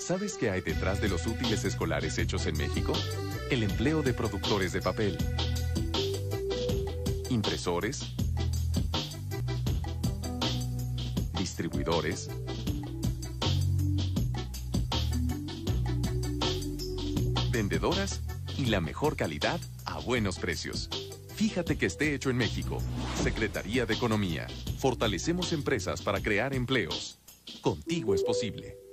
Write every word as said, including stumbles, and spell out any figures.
¿Sabes qué hay detrás de los útiles escolares hechos en México? El empleo de productores de papel, impresores, distribuidores, vendedoras y la mejor calidad a buenos precios. Fíjate que esté hecho en México. Secretaría de Economía. Fortalecemos empresas para crear empleos. Contigo es posible.